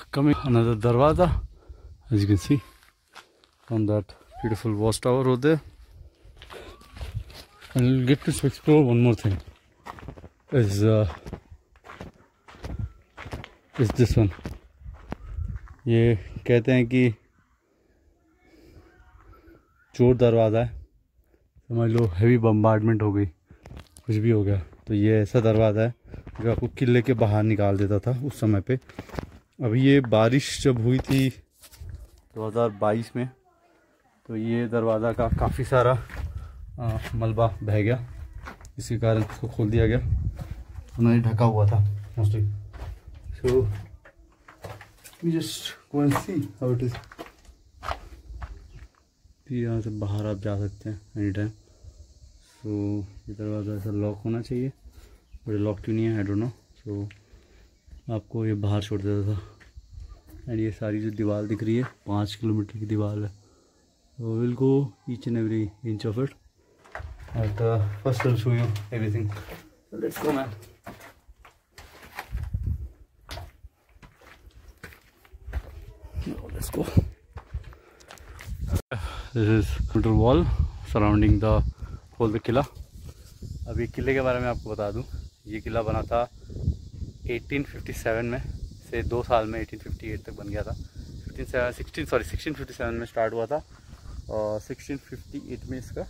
coming another darwaza, as you can see on that beautiful watchtower over there. And we'll get to explore one more thing. Is this one. ये कहते हैं कि चोर दरवाज़ा है, समझ लो हैवी बम्बार्डमेंट हो गई, कुछ भी हो गया तो ये ऐसा दरवाज़ा है जो आपको किले के बाहर निकाल देता था उस समय पे। अभी ये बारिश जब हुई थी 2022 में, तो ये दरवाज़ा का काफ़ी सारा मलबा बह गया, इसी कारण इसको खोल दिया गया, उन्होंने ढका हुआ था mostly. So we just go and see how it is. यहाँ से बाहर आप जा सकते हैं एनी टाइम। सो ये दरवाज़ा ऐसा लॉक होना चाहिए, बड़े लॉक क्यों नहीं है आई डोंट नो। सो आपको ये बाहर छोड़ देता था। एंड ये सारी जो दीवार दिख रही है 5 किलोमीटर की दीवार है। So we'll go each and every inch of it. And first I'll show you everything. So let's go, man. Now let's go. This is middle wall surrounding the whole किला। अब ये किले के बारे में आपको बता दूं, ये किला बना था 1857 में, से 2 साल में 1858 तक बन गया था। 1657 में स्टार्ट हुआ था और 1658 में इसका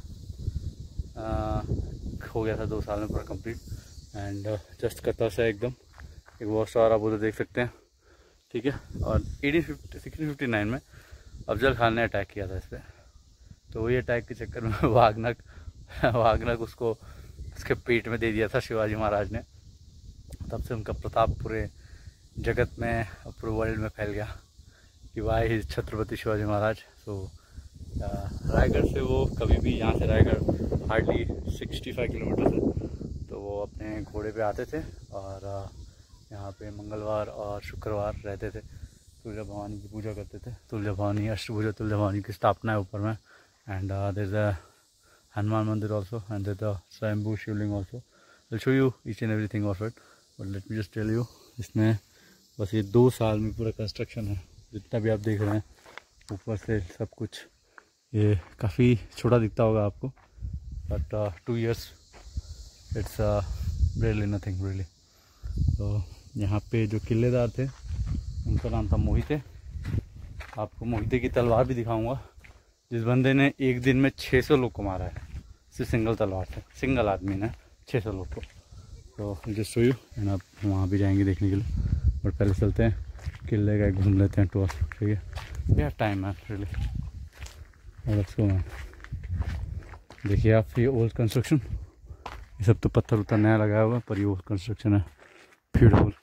हो गया था 2 साल में पूरा कंप्लीट। एंड जस्ट कतर से एकदम एक वॉच टावर आप उधर देख सकते हैं, ठीक है। और 1659 में अफजल खान ने अटैक किया था इस पर, तो वही अटैक के चक्कर में वागनक उसको उसके पेट में दे दिया था शिवाजी महाराज ने। तब से उनका प्रताप पूरे जगत में, पूरे वर्ल्ड में फैल गया कि वाई ही छत्रपति शिवाजी महाराज। सो रायगढ़ से वो कभी भी, यहाँ से रायगढ़ हार्डली 65 किलोमीटर है, तो वो अपने घोड़े पे आते थे और यहाँ पे मंगलवार और शुक्रवार रहते थे, तुलजा भवानी की पूजा करते थे। तुलजा भवानी, अष्टभुजा तुलजा भवानी की स्थापना है ऊपर में। And there is a Hanuman mandir also, and there is a swayambhu shivling also. Will show you each and everything of it, but let me just tell you, इसमें बस ये 2 साल में पूरा कंस्ट्रक्शन है। जितना भी आप देख रहे हैं ऊपर से सब कुछ, ये काफ़ी छोटा दिखता होगा आपको, but 2 years it's really nothing really. तो यहाँ पे जो किलेदार थे उनका नाम था मोहिते। आपको मोहिते की तलवार भी दिखाऊंगा, जिस बंदे ने एक दिन में 600 लोग को मारा है, सिर्फ सिंगल तलवार से, सिंगल आदमी ने 600 लोग को। तो जस्ट शो यू, एंड आप वहाँ भी जाएंगे देखने के लिए, बट पहले चलते हैं किले का घूम लेते हैं टूर, ठीक है। वी हैव टाइम है रियली। Let's go man. देखिए आप, ये ओल्ड कंस्ट्रक्शन, ये सब तो पत्थर उत्तर नया लगाया हुआ है, पर ये ओल्ड कंस्ट्रक्शन है। Beautiful,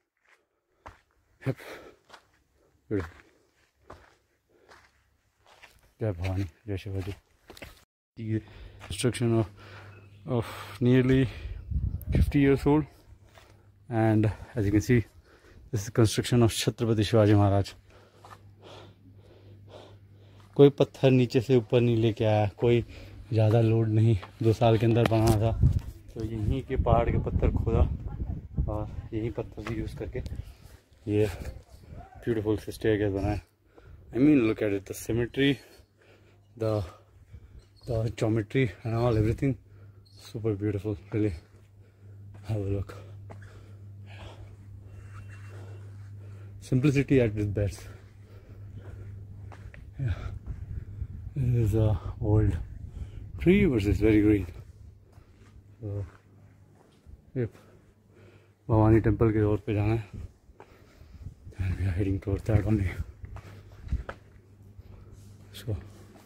beautiful. जय भवानी, जय Shivaji. Construction of nearly 50 years old, and as you can see, this is construction of Chhatrapati Shivaji Maharaj. कोई पत्थर नीचे से ऊपर नहीं लेके आया, कोई ज़्यादा लोड नहीं, 2 साल के अंदर बनाना था, तो यहीं के पहाड़ के पत्थर खोदा और यहीं पत्थर भी यूज़ करके ये ब्यूटीफुल स्टेयरकेस बनाया। I mean, look at it, the symmetry, the geometry and all, everything super beautiful, really. Have a look. Simplicity at its best. Yeah, this is a old tree versus very green. So, yep, Bhavani temple के road पे जाना है, and we are heading towards that only. So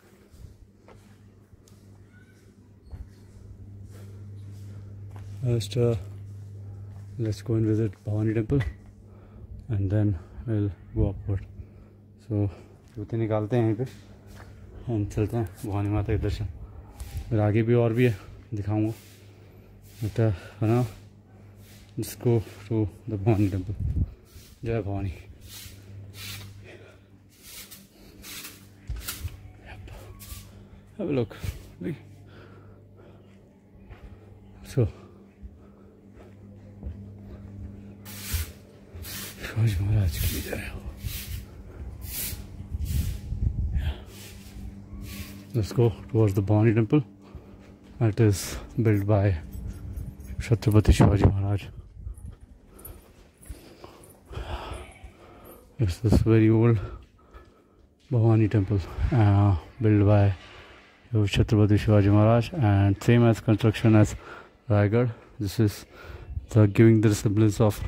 first let's go and visit Bhavani temple and then we'll go upward. So जूते निकालते हैं यहीं पे and चलते हैं भवानी माता के दर्शन। फिर आगे भी और भी है, दिखाऊंगा। बट ना, let's go to the Bhavani temple. जय Bhavani. Have a look. So Shivaji Maharaj की जय हो। Let's go towards the Bhavani temple. That is built by Chhatrapati Shivaji Maharaj. It's this very old Bhavani temple built by Chhatrapati Shivaji Maharaj, and same as construction as Raigad. This is giving the resemblance of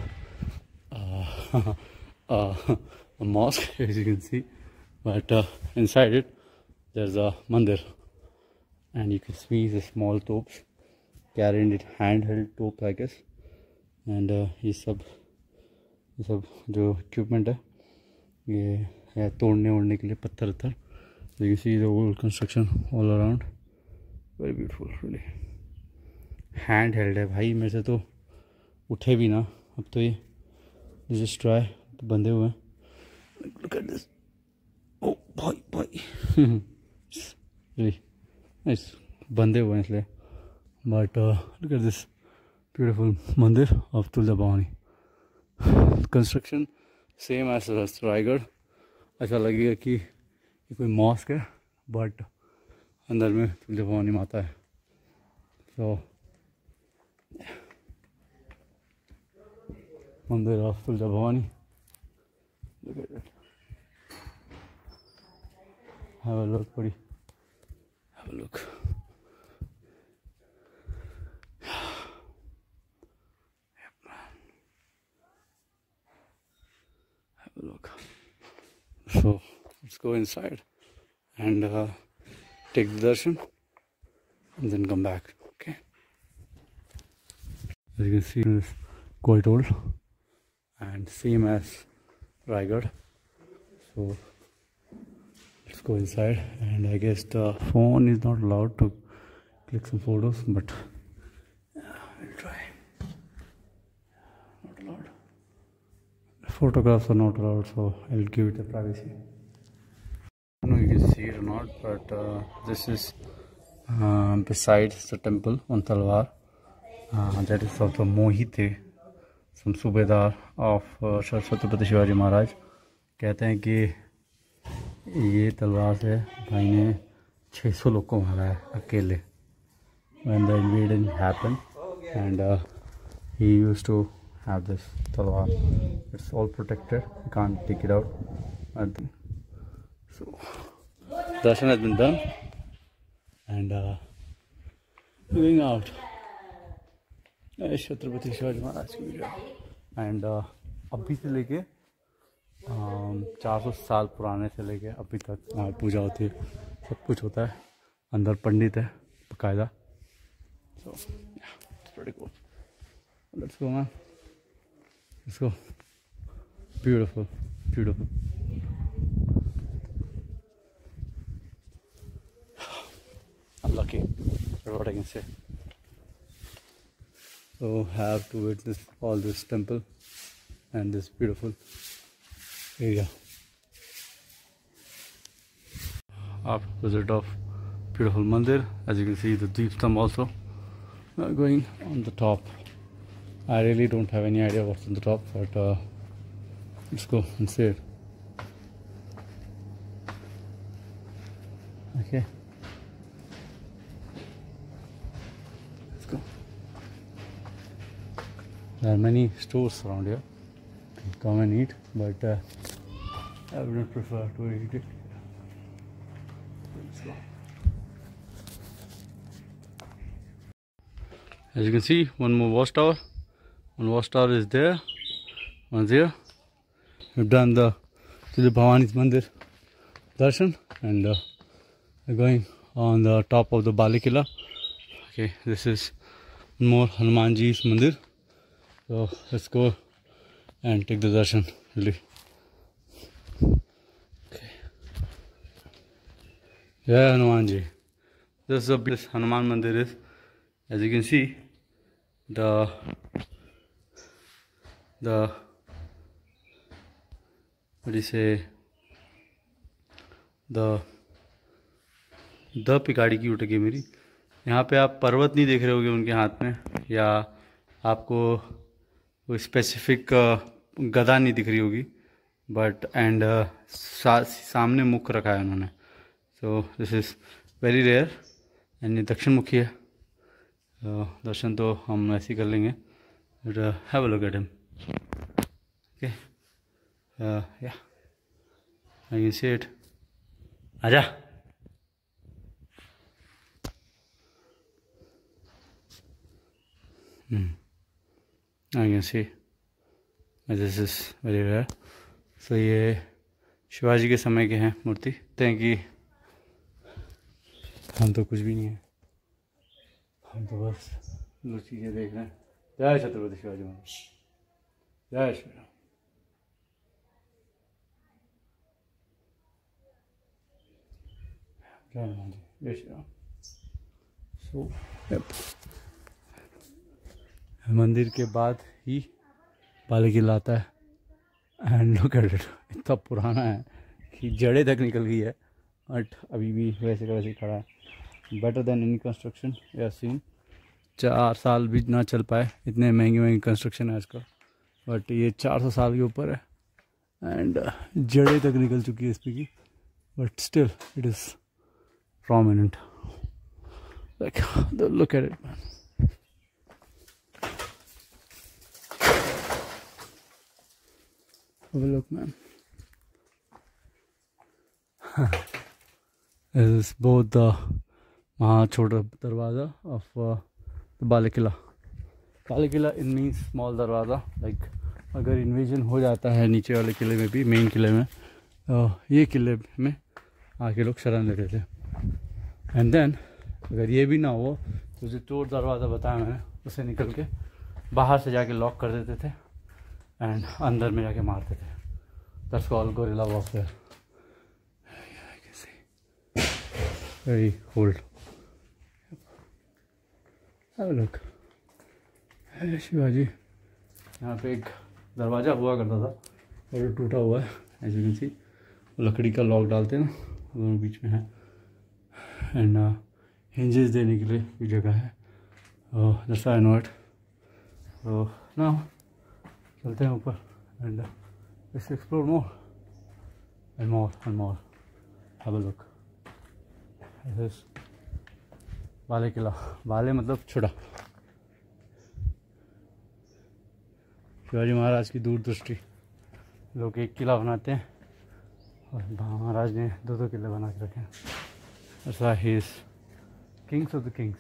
a mosque, as you can see, but inside it there's a mandir, and you can see the small tops carrying it, handheld tops I guess, and ये सब जो equipment है ये है तोड़ने ओड़ने के लिए पत्थर उत्थर. So you can see the old construction all around. Very beautiful, really. Hand held है भाई, मेरे से तो उठे भी ना. अब तो ये जस्ट ट्राई तो बंधे हुए हैं. Look at this. Oh भाई really nice, बंधे हुए हैं इसलिए. But look at this beautiful मंदिर of Tulja Bhavani. Construction same as Raigarh. ऐसा लगेगा कि ये कोई मॉस्क है, बट अंदर में तुलजा भवानी माता है. तो mandir of Tulja Bhavani. Look at it. Have a look, buddy. Have a look. Yep, man. Have a look. So let's go inside and take the darshan and then come back. Okay. As you can see, it's quite old and same as Raigad. So let's go inside, and I guess the phone is not allowed to click some photos, but we'll try. Not allowed. Photographs are not allowed, so I'll give it a privacy. I don't know if you can see it or not, but this is beside the temple on Talwar. That is of the Mohite, some Subedar of Chhatrapati Shivaji Maharaj. कहते हैं कि ये तलवार से भाई ने 600 लोग को मारा है अकेले. When the invasion happened, and he used to have this talwar. It's all protected, you can't take it out. So darshan has been done, and moving out. Chhatrapati Shivaji Maharaj की वीडियो. एंड अभी से लेके 400 साल पुराने से लेके अभी तक पूजा होती है, सब कुछ होता है. अंदर पंडित है बकायदा. So yeah, it's pretty cool. Let's go, man. Let's go. Beautiful, beautiful. Unlucky, that's what I can say. So have to witness all this temple and this beautiful area. After visit of beautiful mandir, as you can see the deep stamp also going on the top. I really don't have any idea what's on the top, but let's go and see it. Okay, let's go. There are many stores around here. You can come and eat, but I would prefer to eat it. Let's go. As you can see, one more watchtower. One watchtower is there, one's here. We've done the Bhavani's Mandir darshan, and we're going on the top of the Bali Killa. Okay, this is more Hanumanji's Mandir. So let's go and take the darshan. Really. Okay. Yeah, Hanumanji. This is a big Hanuman Mandir is. As you can see, the what do you say, the पिकाड़ी की उठ गई मेरी. यहाँ पे आप पर्वत नहीं देख रहे होगे उनके हाथ में, या आपको कोई स्पेसिफिक गदा नहीं दिख रही होगी, बट एंड सामने मुख रखा है उन्होंने. So this is very rare and ये दक्षिण मुखी है। दर्शन तो हम ऐसे ही कर लेंगे, but have a look at him. Okay, yeah I can see it. आजा। I can see this is very rare. So ये शिवाजी के समय के हैं मूर्ति, कहते हैं कि हम तो कुछ भी नहीं है, हम तो बस दो चीज़ें देख रहे हैं। जय छत्रपति शिवाजी महाराज, जय श्री राम। जय हनुमान जी, जय श्री राम। सो मंदिर के बाद ही बाले किला आता है। एंड लुक एट इट, इतना पुराना है कि जड़ें तक निकल गई है, बट अभी भी वैसे का वैसे खड़ा है। बेटर देन एनी कंस्ट्रक्शन या सीन। 4 साल भी ना चल पाए, इतने महंगी कंस्ट्रक्शन है इसका, बट ये 400 साल के ऊपर है एंड जड़ें तक निकल चुकी है इसमें की, but still it is prominent. Like, look at it, man. Have a look, man. This is both the Chota Darwaza of the Bale Killa. Bale Killa it means small दरवाज़ा. Like अगर invasion हो जाता है नीचे वाले किले में भी, मेन किले में, ये किले में आके लोग शरण लेते थे। एंड देन अगर ये भी ना हो तो जो चोर दरवाज़ा बताया मैंने, उसे निकल के बाहर से जाके लॉक कर देते थे एंड अंदर में जाके मारते थे। That's called guerrilla warfare. Very old. Look, Shivaji. यहाँ पे एक दरवाज़ा हुआ करता था और टूटा हुआ है, एज यू कैन सी। लकड़ी का लॉक डालते हैं ना, दोनों बीच में है। एंड हिंजेस देने के लिए भी जगह है। That's why I know it. तो नाउ चलते हैं ऊपर and let's explore more and more and more. Have a look. This is Bale Killa. बाले मतलब छोटा। शिवाजी महाराज की दूरदृष्टि। लोग एक किला बनाते हैं और महाराज ने 2-2 किले बना के रखे हैं। That's why he is kings of the kings.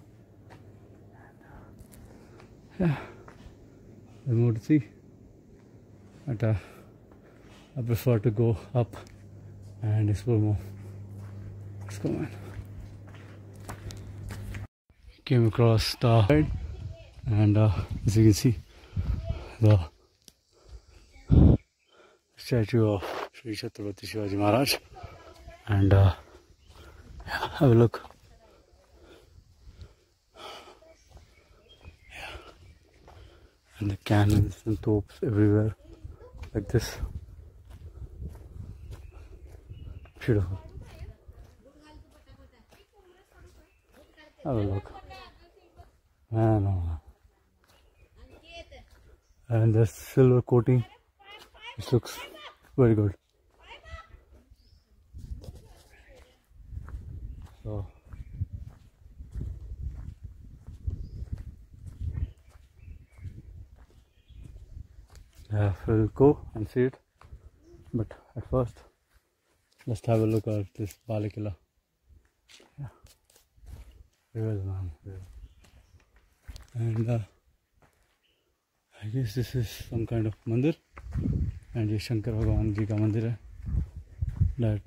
Yeah, there's more to see, but I prefer to go up and explore more. Let's go, man. Came across the side, and as you can see, the statue of Shri Chhatrapati Shivaji Maharaj, and have a look. Yeah. And the cannons and topes everywhere, like this. Beautiful. Have a look. Man, oh man. And the silver coating, this looks very good. So we'll go and see it, but at first let's have a look at this Bale Killa. Yeah, real man, real. And I guess this is some kind of mandir, and ये शंकर भगवान जी का मंदिर है। That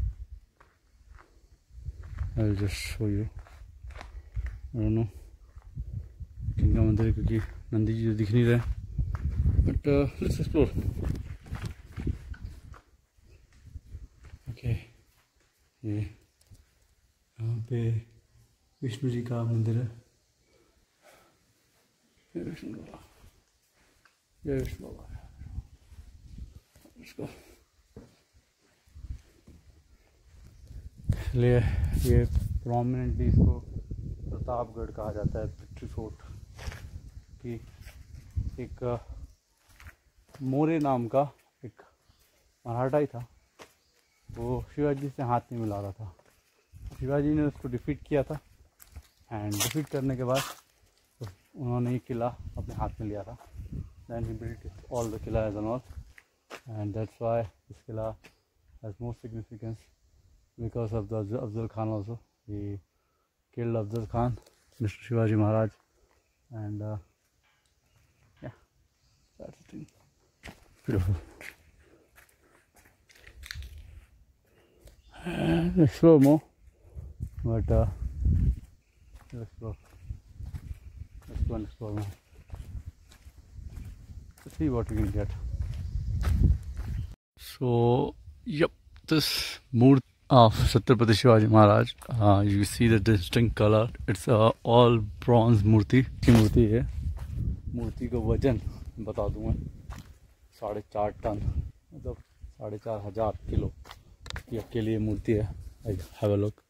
I'll just show you. I don't know किनका मंदिर है, क्योंकि नंदी जी तो दिख नहीं रहे, but let's explore. Okay, ये यहाँ पे विष्णु जी का मंदिर है। जय विष्णु बाबा, जय विष्णु बाबा। Let's go. इसलिए ये प्रोमिनेंटली इसको प्रतापगढ़ कहा जाता है, विक्ट्री फोर्ट। कि एक मोरे नाम का एक मराठा ही था, वो शिवाजी से हाथ नहीं मिला रहा था, शिवाजी ने उसको डिफीट किया था, एंड डिफीट करने के बाद तो उन्होंने ये किला अपने हाथ में लिया था. Then he built all the Qila and all, and that's why this Qila has more significance because of the Afzal Khan also. He killed Afzal Khan, Mr. Shivaji Maharaj, and yeah, that's the thing. Beautiful. And explore more, but let's explore. Let's go and explore more. Let's see what we can get. So, yep, this mood of Chhatrapati Shivaji Maharaj, you see the distinct color. It's all bronze मूर्ति की मूर्ति है. मूर्ति का वजन बता दूँ मैं 4.5 ton, मतलब 4,500 kilo की अकेली ये मूर्ति है. I have a look.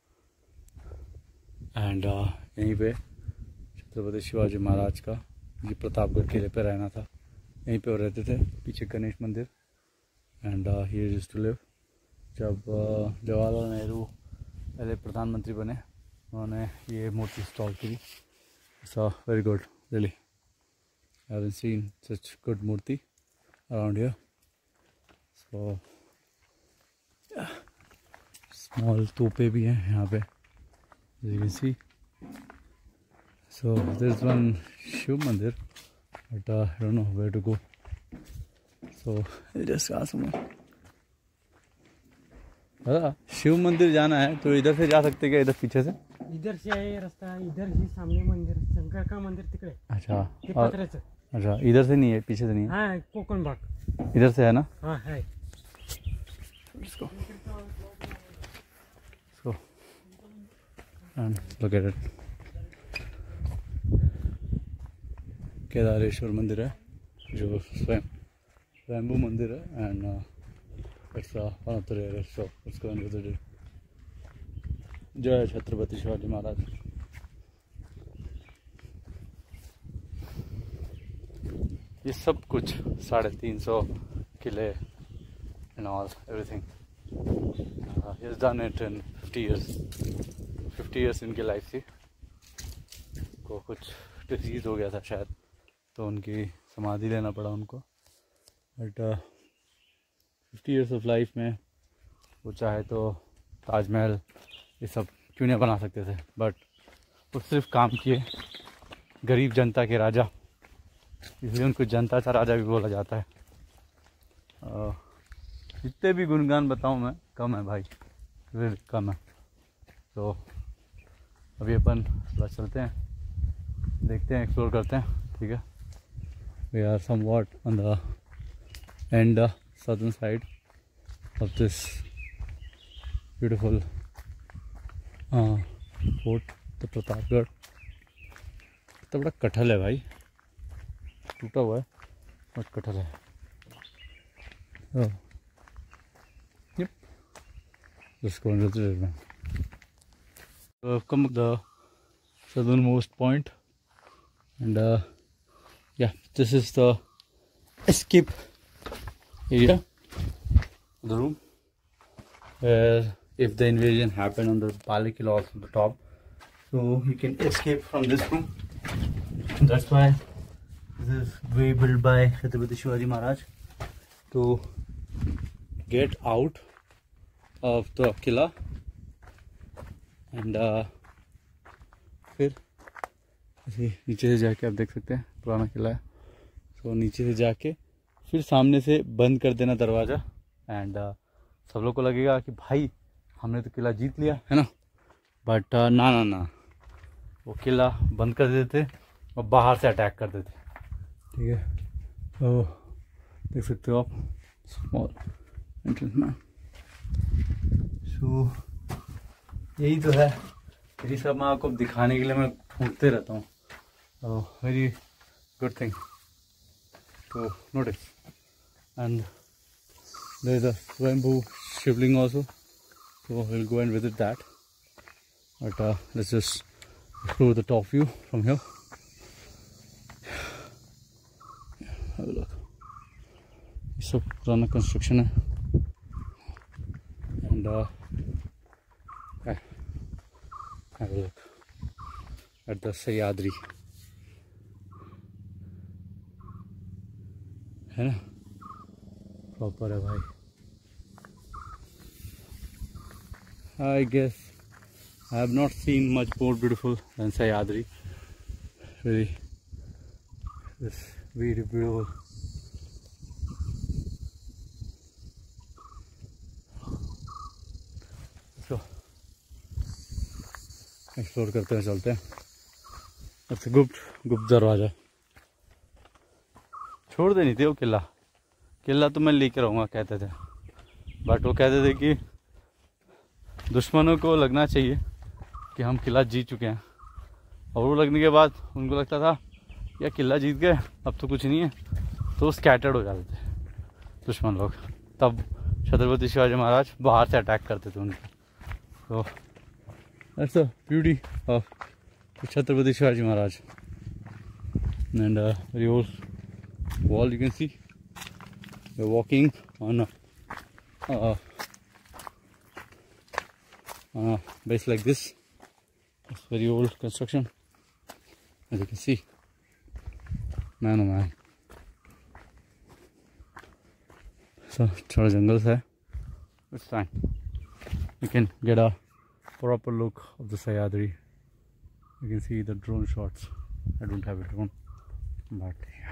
And यहीं पे छत्रपति शिवाजी महाराज का ये प्रतापगढ़ किले पे रहना था. यहीं पे वो रहते थे. पीछे गणेश मंदिर. And here used to live. जब जवाहरलाल नेहरू पहले प्रधानमंत्री बने, उन्होंने ये मूर्ति इंस्टॉल की. So very good, really. I haven't seen such good murti around here. So small तोपे भी हैं यहाँ पे, you can see. So there is one Shiv mandir, but I don't know where to go. So just ask someone. Shiv मंदिर जाना है तो इधर से जा सकते क्या? इधर पीछे से? इधर से है रास्ता. इधर ही सामने मंदिर, शंकर का मंदिर तिकडे. अच्छा, अच्छा, इधर से नहीं है, पीछे से नहीं है. हाँ, कोकण बाग इधर से है ना? हाँ है. इसको and look at it. Kedareshwar मंदिर है जो स्वयंभू मंदिर है. And it's one of the rarest, so let's go and visit it. जय छत्रपति शिवाजी महाराज. ये सब कुछ 350 किले and all everything. He has done it in 50 years. 50 years इनकी लाइफ थी. को कुछ डिजीज हो गया था शायद, तो उनकी समाधि लेना पड़ा उनको. बट 50 years ऑफ लाइफ में वो चाहे तो ताजमहल ये सब क्यों नहीं बना सकते थे, बट वो सिर्फ काम किए. गरीब जनता के राजा, इसलिए उनको जनता का राजा भी बोला जाता है. जितने भी गुणगान बताऊं मैं कम है भाई, कम है. तो अभी अपन थोड़ा चलते हैं, देखते हैं, एक्सप्लोर करते हैं. ठीक है. We are somewhat on the end southern side of this beautiful fort, the Pratapgad. कितना बड़ा कटहल है भाई, टूटा हुआ है बट कटहल है. Yep, let's go and visit it, man. So I've come to the southernmost point, and yeah, this is the escape area, the room where if the invasion happened on the Pali Killa also on the top, so you can escape from this room. That's why this is way built by Chhatrapati Shivaji Maharaj to get out of the Killa. And फिर नीचे से जाके आप देख सकते हैं पुराना किला है. तो नीचे से जाके फिर सामने से बंद कर देना दरवाज़ा. एंड सब लोग को लगेगा कि भाई हमने तो किला जीत लिया है ना, बट ना ना ना, वो किला बंद कर देते और बाहर से अटैक कर देते. ठीक है. तो देख सकते हो आप स्मॉल एंट्रेंस में. सो यही तो है. यही सब मैं आपको दिखाने के लिए मैं ढूंढते रहता हूँ. Very good thing to notice. And there is a Swayambhu Shivling also, so we'll go and visit that. But let's just explore the top view from here. Have a look. It's a पुराना construction है. And Have a look at the Sahyadri, है ना, proper है भाई। I guess I have not seen much more beautiful than Sahyadri. Really, this very beautiful. So explore करते हैं, चलते हैं। अच्छा, गुप्त दरवाजा छोड़ देनी थी वो किला तो मैं लेकर आऊँगा कहते थे, बट वो कहते थे कि दुश्मनों को लगना चाहिए कि हम किला जीत चुके हैं, और वो लगने के बाद उनको लगता था या किला जीत गए अब तो कुछ नहीं है, तो स्कैटर्ड हो जाते थे दुश्मन लोग। तब छत्रपति शिवाजी महाराज बाहर से अटैक करते थे उनको। तो that's the beauty of Chhatrapati Shivaji Maharaj. And very old wall, you can see we're walking on a base like this. It's very old construction, as you can see. Man, oh man. So थोड़ा जंगल सा है, it's fine. You can get a proper look of the Sahyadri. You can see the drone shots. I don't have a drone, but yeah.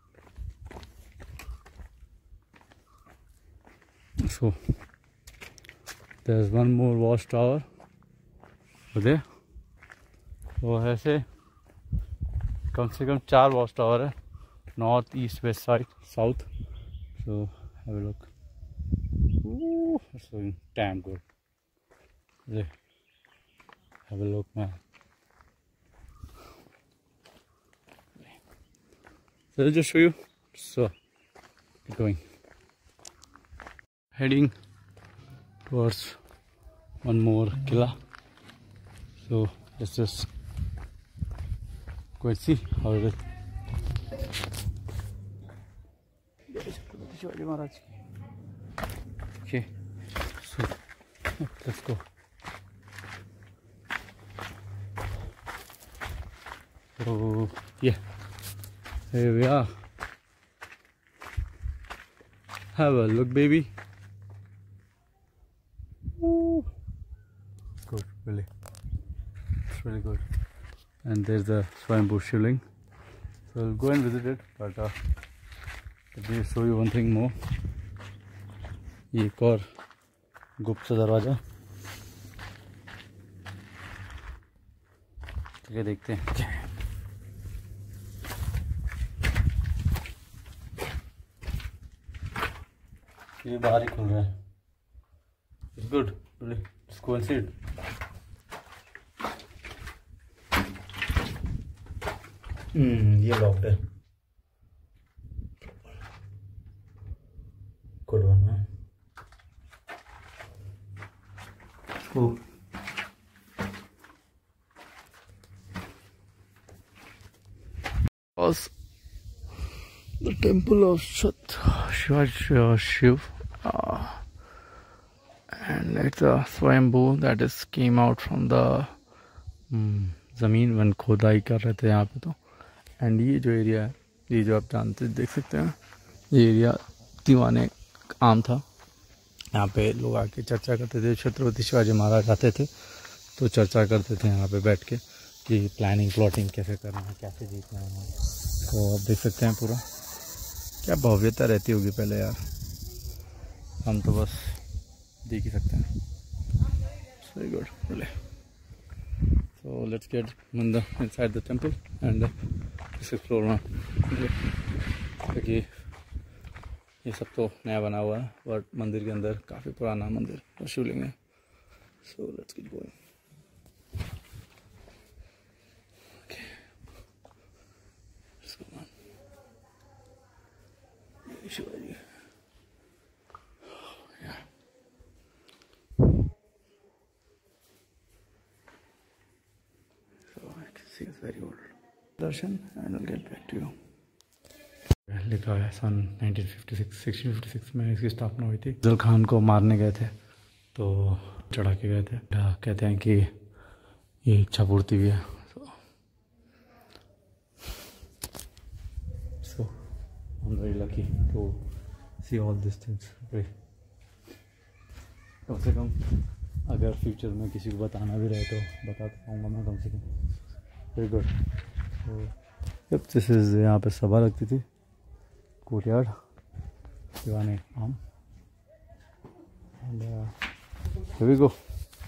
So there's one more watchtower over there. वो ऐसे कम से कम 4 watch tower है, north east west side south. So have a look. Ooh, that's looking damn good. There. Have a look, man. So I'll just show you. So keep going. Heading towards one more killa. So let's just go and see how it is. Shivaji Maharaj. Okay, so let's go. So yeah, here we are. Have a look, baby. Ooh. Good, really. It's really good. And there's the Swayambhu Shivling. So we'll go and visit it, but let me show you one thing more. ये एक और गुप्त दरवाजा, चलिए देखते हैं. ये बाहर ही खुल रहा है. It's good, really. Let's go and see it. ये लॉक्ड है. Good one, man. Cool. Was the temple of Shivaji Shiv, and it's a Swayambhu that is came out from the ज़मीन when खोदाई कर रहे थे यहाँ पे. तो एंड ये जो एरिया है, ये जो आप जानते देख सकते हैं, ये एरिया दीवाने आम था. यहाँ पे लोग आके चर्चा करते थे. छत्रपति शिवाजी महाराज आते थे तो चर्चा करते थे यहाँ पे बैठ के कि प्लानिंग प्लॉटिंग कैसे करना है, कैसे जीतना है. तो आप देख सकते हैं पूरा क्या भव्यता रहती होगी पहले यार, हम तो बस देख ही सकते हैं. Very good, really. So let's get inside the temple and let's explore now. क्योंकि ये सब तो नया बना हुआ है, बट मंदिर के अंदर काफ़ी पुराना मंदिर और शिवलिंग है. So let's get going. Shivaji, so I can see it's very old. Darshan, and I'll get back to you. लिखा है सन 1656 में इसकी स्थापना हुई थी. अफजल खान को मारने गए थे तो चढ़ा के गए थे. कहते हैं कि ये इच्छा पूर्ति भी है। So I'm very lucky to see all these things. कम से कम अगर फ्यूचर में किसी को बताना भी रहे तो बता पाऊँगा मैं कम से कम। Very good. तो दिस इज़, यहाँ पे सभा लगती थी, कोर्टयार्ड, दीवाने आम। एंड here we go.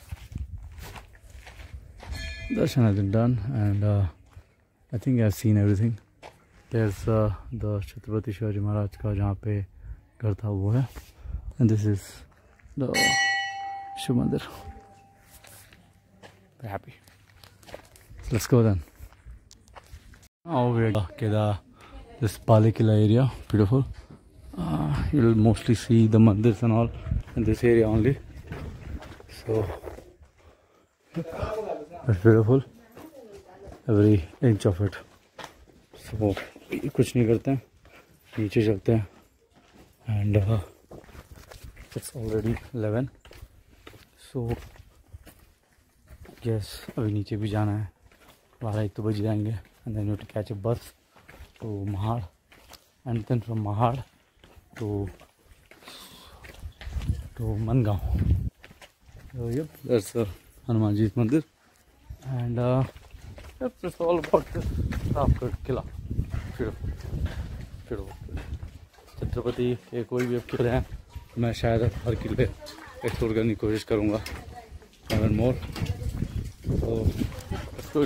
Darshan has been done and I think I've seen everything. There's the Chhatrapati Shivaji Maharaj का जहाँ पे घर था वो है, and this is the Shiv Mandir. Very happy. Let's go then. Now we're at this Pali Kila area. Beautiful. You'll mostly see the mandirs and all in this area only. So it's beautiful, every inch of it. So कुछ नहीं करते हैं, नीचे चलते हैं and it's already 11. So yes, अभी नीचे भी जाना है, 12-1 तो बज जाएंगे and then you have to catch a bus to Mahad and then from Mahad to Mangaon. So yep, that's Hanuman Ji's Mandir, and yep, that's all about this Pratapgarh Killa. Beautiful. Chhatrapati के कोई भी अब किले हैं, मैं शायद हर किले explore करने की कोशिश करूँगा, and more. So that's good.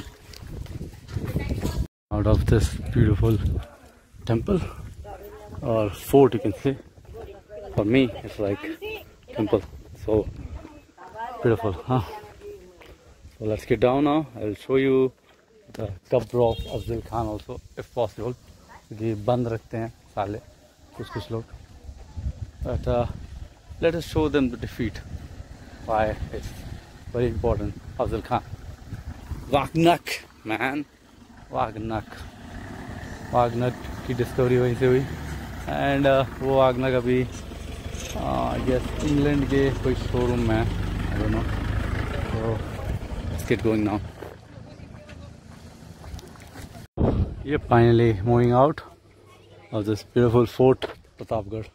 Out of this beautiful temple or fort, you can say. For me, it's like temple. So beautiful, huh? So let's get down now. I'll show you the qabr of Afzal Khan also, if possible. क्योंकि बंद रखते हैं साले कुछ लोग. But let us show them the defeat. Why it's very important. Afzal Khan. Wagnak, man. Wagnak की discovery वहीं से हुई. एंड वो वागनक अभी यस इंग्लैंड के कोई शोरूम में है, I don't know. So let's get going now. ये finally moving out of this beautiful fort Pratapgad.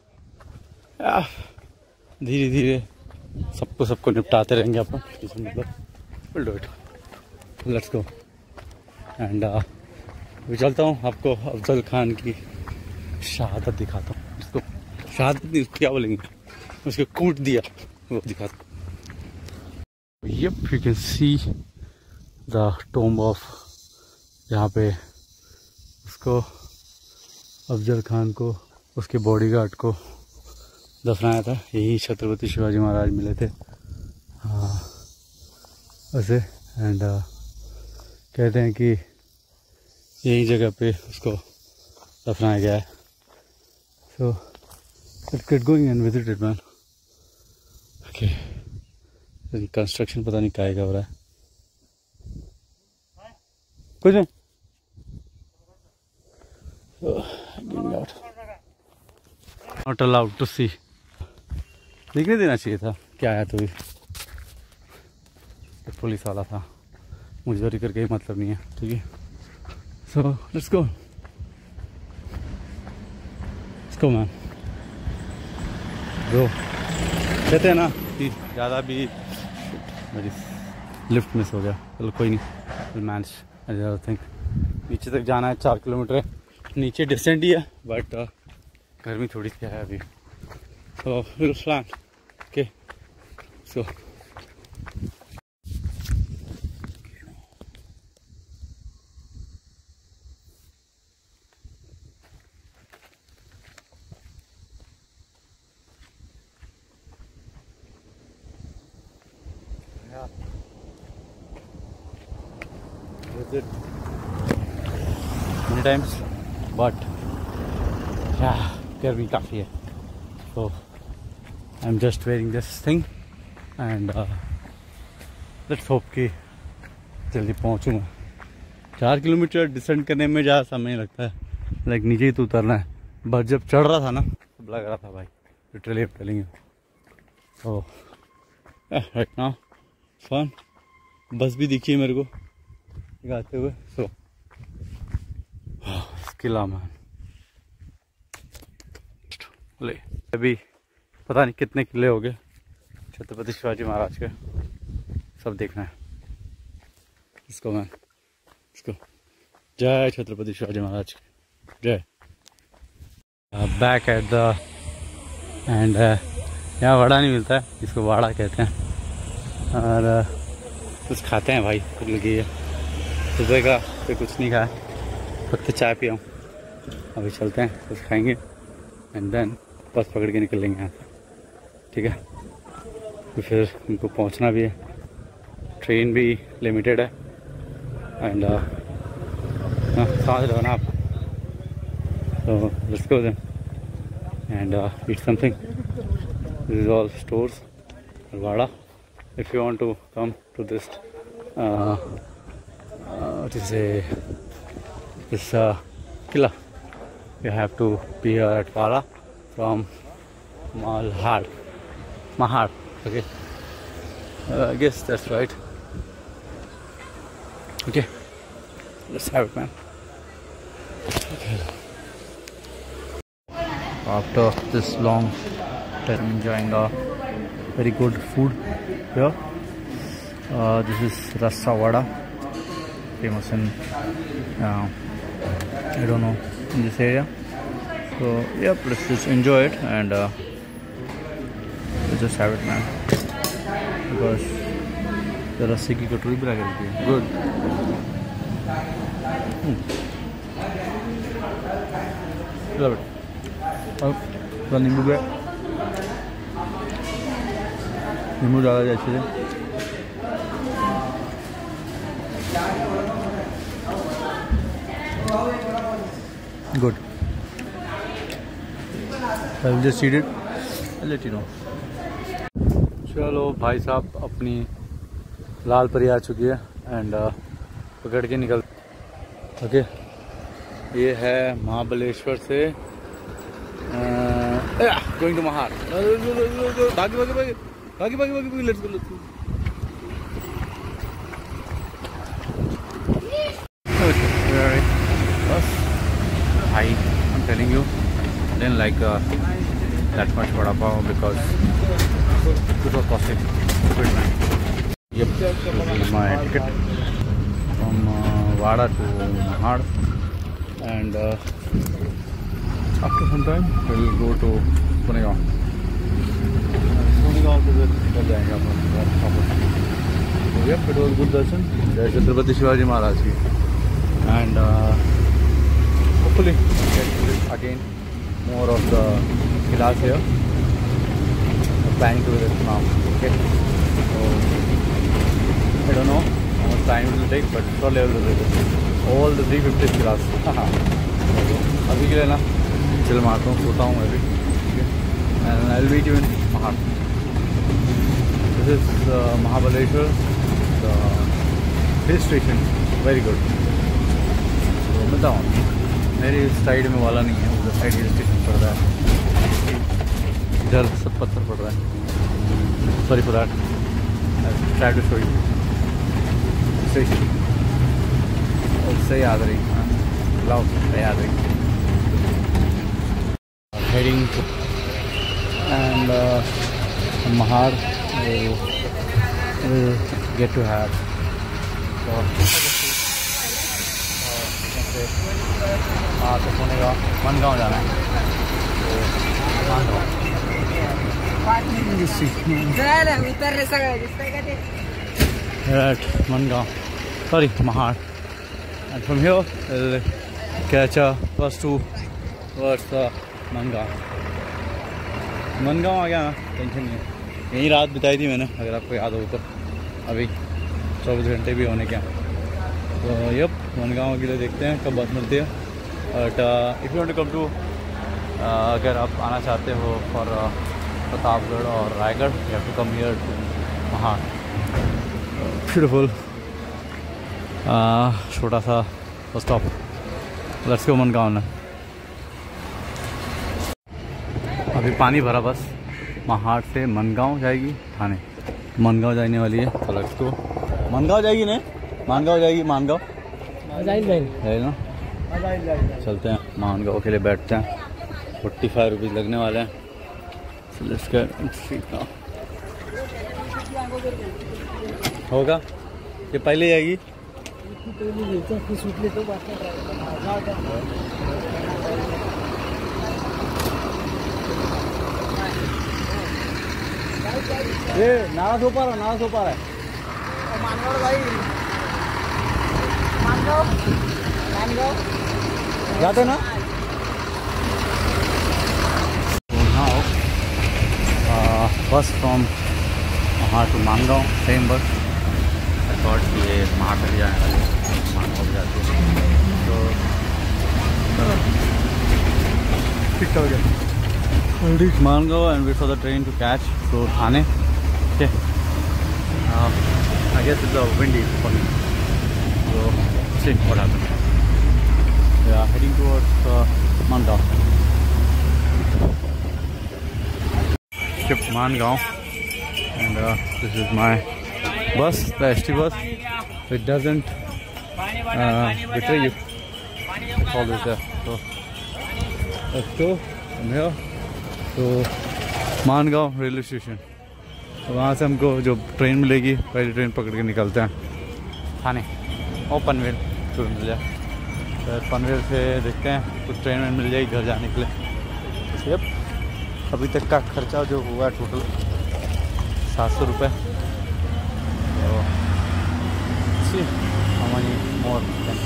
धीरे धीरे सबको निपटाते रहेंगे अपन, मतलब we'll do it. Let's go. And मैं चलता हूँ, आपको अफजल खान की शहादत दिखाता हूँ. इसको शहादत नहीं, क्या बोलेंगे, उसको कूट दिया वो दिखाता हूँ. Yep, you can see the tomb of, यहाँ पे उसको अफजल खान को उसके बॉडीगार्ड को दफनाया था. यही छत्रपति शिवाजी महाराज मिले थे वैसे. एंड कहते हैं कि यही जगह पे उसको दफनाया गया है. So let's get going and visit it, man. Okay. Construction पता नहीं काहे का हो रहा है. कुछ नहीं. Getting out. Not allowed to see. दिखने देना चाहिए था. क्या आया तो भी पुलिस वाला था, मुझे करके ही मतलब नहीं है. ठीक है. So let's go. Let's go, man. Bro, कहते हैं ना कि ज़्यादा भी मेरी लिफ्ट मिस हो गया. चलो कोई नहीं, मैनेज. आई थिंक नीचे तक जाना है, 4 किलोमीटर है. नीचे डिस्टेंट ही है बट गर्मी थोड़ी सी है अभी. तो will plan. Okay, so it many times, but yeah, गर्मी काफ़ी है. So I'm just wearing this thing and let's hope कि जल्दी पहुँचूँगा. 4 किलोमीटर डिसेंड करने में ज़्यादा समय लगता है, लाइक नीचे ही तो उतरना है. बट जब चढ़ रहा था ना तब लग रहा था भाई literally telling you. So right now fun बस भी दिखी है मेरे को आते हुए। सो किला मैन ले, अभी पता नहीं कितने किले हो गए छत्रपति शिवाजी महाराज के, सब देखना है इसको मैन, इसको। जय छत्रपति शिवाजी महाराज की जय। बैक एट द एंड यहाँ वड़ा नहीं मिलता है, इसको वाड़ा कहते हैं, और कुछ खाते हैं भाई, भूख लगी है सुबह का, फिर कुछ नहीं खाया, फक्त चाय पिया हूँ। अभी चलते हैं, कुछ खाएंगे एंड देन बस पकड़ के निकल लेंगे यहाँ से, ठीक है। तो फिर उनको पहुँचना भी है, ट्रेन भी लिमिटेड है एंड समझ रहे हो ना आप। तो let's go then and eat something. This is all stores वाड़ा। If you want to come to this Killa, you have to be here at Wada from Mahad. Okay, I guess that's right. Okay, let's have it, man. Okay. After this long time enjoying a very good food here, this is Rasa Vada, famous in I don't know, in this area. So yep, let's just enjoy it and let's just have it, man, because the rassi ki katori bhi lagi hai. Good. Love it. और नींबू भी, नींबू ज़्यादा अच्छे से। Good. I will just eat it. I'll let you know. चलो भाई साहब, अपनी लाल परी आ चुकी है एंड पकड़ के निकल। ओके, ये है महाबलेश्वर से गोइंग टू महाड। भागी भागी भागी भागी भागी भागी, लेट्स गो लेट्स गो। बस भाई, I'm telling you, I didn't like that much vada pav because it was costing $2.9. Yep, this is my ticket from Wada to Mahad, and after some time we'll go to Punegaon. Punegaon से निकल जाएंगे अपन वापस। So yep, it was good darshan. जय छत्रपति शिवाजी महाराज की, and hopefully get to visit again more of the kilas here. I'm planning to visit now. Okay, so I don't know how much time it will take, but surely I will visit all the 350 kilas. अभी के लिए ना chill मारता हूँ, सोता हूँ मैं भी, ठीक है, and I will meet you in Mahad. This is Mahabaleshwar, the hill station, very good. तो बताऊँ, मेरी साइड में वाला नहीं है, उधर साइड हिल स्टेशन पड़ रहा है, इधर सब पत्थर पड़ रहा है। Sorry for that, try to show you station. उससे याद रही, लाओ याद रही। Heading to and Mahad will get to have तो पुणेगांव मनगांव जाना है, at Mangaon, sorry, Mahad, and from here we'll catch a bus towards Mangaon. Mangaon आ गया ना, टेंशन नहीं है। यहीं रात बिताई थी मैंने, अगर आपको याद हो तो, अभी 24 घंटे भी होने क्या। तो यप, मनगांव के लिए देखते हैं कब बस मिलती है। But if you want to come to, अगर आप आना चाहते हो फॉर प्रतापगढ़ और Raigad, you have to come here to Mahad. Beautiful छोटा सा bus stop. Let's go Mangaon ना। अभी पानी भरा बस, महाड से मनगांव जाएगी थाने, मनगांव जाने वाली है, तो लेट्स गो। मानगांव जाएगी नहीं? मानगांव जाएगी, मानगांव है ना। चलते हैं मानगांव के लिए, बैठते हैं। 45 रुपीज़ लगने वाले हैं। So let's get street now. होगा ये पहले जाएगी। ये नारा सो पा रहा है। जाते ना बस फ्रॉम वहाँ to Mangaon, same bus. Thought कि ये महाकाल जाने वाले, मानगांव जाते हैं तो ठीक हो गया। Reach Mangaon and wait for the train to catch to Thane. ओके, I guess it's a windy for me, so see what happens. We are heading towards Mangaon. Mangaon, and this is my bus, the ST bus. It doesn't betray you. It's always there. So let's go from here to Mangaon railway station. तो वहाँ से हमको जो train मिलेगी, पहली train पकड़ के निकलते हैं थाने और पनवेल तो मिल जाए। तो पनवेल से देखते हैं कुछ ट्रेन में मिल जाएगी घर जाने के लिए। यप, अभी तक का खर्चा जो हुआ टोटल 700 रुपये। तो हमारी मोर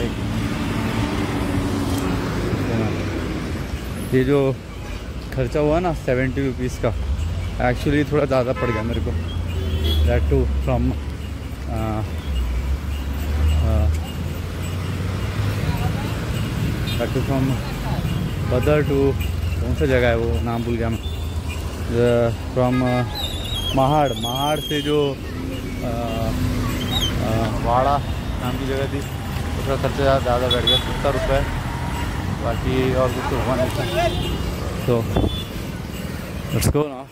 ये जो खर्चा हुआ ना 70 रुपीज़ का, एक्चुअली थोड़ा ज़्यादा पड़ गया मेरे को। दैट टू फ्रॉम बदर टू कौन सा जगह है वो, नाम भूल गया मैं। फ्रॉम महाड़ से जो वाड़ा नाम की जगह थी, उसका खर्चा ज़्यादा बैठ गया 70 रुपये। बाकी और कुछ तो हुआ नहीं। तो लेट्स गो ना,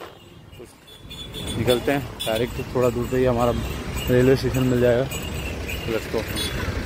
निकलते हैं डायरेक्ट। थोड़ा दूर पे ही हमारा रेलवे स्टेशन मिल जाएगा। लेट्स गो।